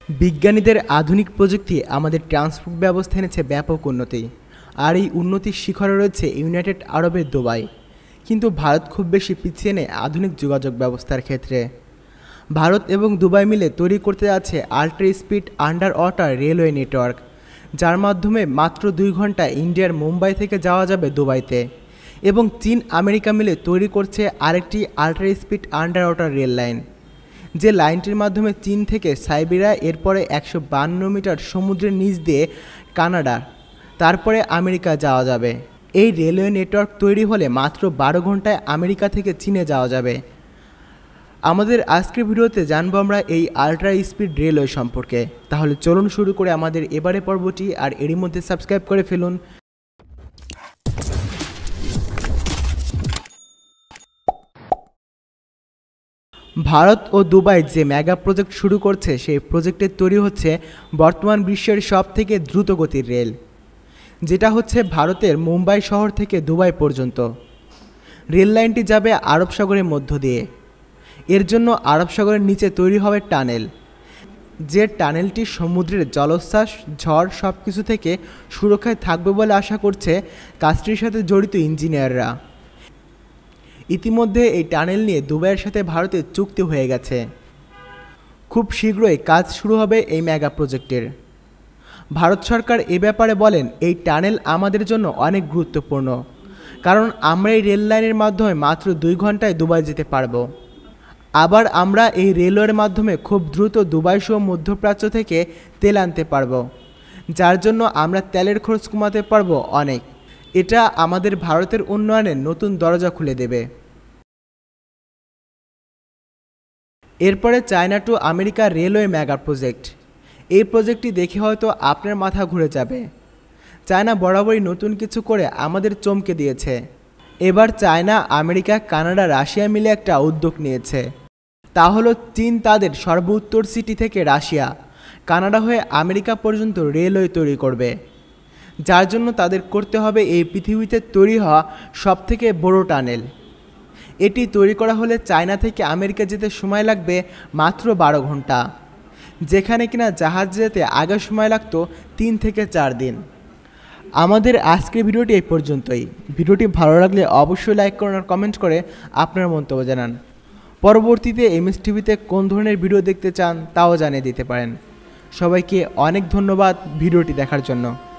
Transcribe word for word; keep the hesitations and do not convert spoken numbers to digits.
বিজ্ঞানীদের আধুনিক প্রযুক্তি আমাদের ট্রান্সপোর্ট ব্যবস্থা এনেছে ব্যাপক উন্নতি, আর এই উন্নতির শিখরে রয়েছে ইউনাইটেড আরবের দুবাই। কিন্তু ভারত খুব বেশি পিছিয়ে নেই আধুনিক যোগাযোগ ব্যবস্থার ক্ষেত্রে। ভারত এবং দুবাই মিলে তৈরি করতে যাচ্ছে ultra speed under water railway network, যার মাধ্যমে মাত্র দুই ঘন্টায় ইন্ডিয়ার মুম্বাই থেকে যাওয়া যাবে দুবাইতে। এবং চীন আমেরিকা মিলে তৈরি করছে আরেকটি ultra speed under water rail line, যে লাইনটির মাধ্যমে চীন থেকে সাইবেরিয়া, এরপরে একশো বান্ন মিটার সমুদ্রের নিচ দিয়ে কানাডা, তারপরে আমেরিকা যাওয়া যাবে। এই রেলওয়ে নেটওয়ার্ক তৈরি হলে মাত্র বারো ঘন্টায় আমেরিকা থেকে চীনে যাওয়া যাবে। আমাদের আজকের ভিডিওতে জানবো আমরা এই আল্ট্রা স্পিড রেলওয়ে সম্পর্কে। তাহলে চলুন শুরু করে আমাদের এবারে পর্বটি, আর এরই মধ্যে সাবস্ক্রাইব করে ফেলুন। ভারত ও দুবাই যে মেগা প্রজেক্ট শুরু করছে, সেই প্রজেক্টের তৈরি হচ্ছে বর্তমান বিশ্বের সব থেকে দ্রুতগতির রেল, যেটা হচ্ছে ভারতের মুম্বাই শহর থেকে দুবাই পর্যন্ত। রেল লাইনটি যাবে আরব সাগরের মধ্য দিয়ে। এর জন্য আরব সাগরের নিচে তৈরি হবে টানেল, যে টানেলটি সমুদ্রের জলোচ্ছ্বাস, ঝড় সব কিছু থেকে সুরক্ষায় থাকবে বলে আশা করছে কাজটির সাথে জড়িত ইঞ্জিনিয়াররা। ইতিমধ্যে এই টানেল নিয়ে দুবাইয়ের সাথে ভারতের চুক্তি হয়ে গেছে। খুব শীঘ্রই কাজ শুরু হবে এই মেগা প্রজেক্টের। ভারত সরকার এ ব্যাপারে বলেন, এই টানেল আমাদের জন্য অনেক গুরুত্বপূর্ণ, কারণ আমরা এই রেল লাইনের মাধ্যমে মাত্র দুই ঘন্টায় দুবাই যেতে পারবো। আবার আমরা এই রেলওয়ের মাধ্যমে খুব দ্রুত দুবাই সহ মধ্যপ্রাচ্য থেকে তেল আনতে পারবো, যার জন্য আমরা তেলের খরচ কমাতে পারবো অনেক। এটা আমাদের ভারতের উন্নয়নের নতুন দরজা খুলে দেবে। এরপরে China to America railway mega project. এই প্রজেক্টটি দেখে হয়তো আপনার মাথা ঘুরে যাবে। চায়না বরাবরই নতুন কিছু করে আমাদের চমকে দিয়েছে। এবার চায়না, আমেরিকা, কানাডা, রাশিয়া মিলে একটা উদ্যোগ নিয়েছে। তা হলো চীন তাদের সর্বোত্তর সিটি থেকে রাশিয়া, কানাডা হয়ে আমেরিকা পর্যন্ত রেলওয়ে তৈরি করবে, যার জন্য তাদের করতে হবে এই পৃথিবীতে তৈরি হওয়া সবথেকে বড় টানেল। এটি তৈরি করা হলে চায়না থেকে আমেরিকা যেতে সময় লাগবে মাত্র বারো ঘন্টা, যেখানে কিনা জাহাজ যেতে আগে সময় লাগতো তিন থেকে চার দিন। আমাদের আজকের ভিডিওটি এই পর্যন্তই। ভিডিওটি ভালো লাগলে অবশ্যই লাইক করুন আর কমেন্ট করে আপনার মন্তব্য জানান। পরবর্তীতে এমএস টিভিতে কোন ধরনের ভিডিও দেখতে চান তাও জানিয়ে দিতে পারেন। সবাইকে অনেক ধন্যবাদ ভিডিওটি দেখার জন্য।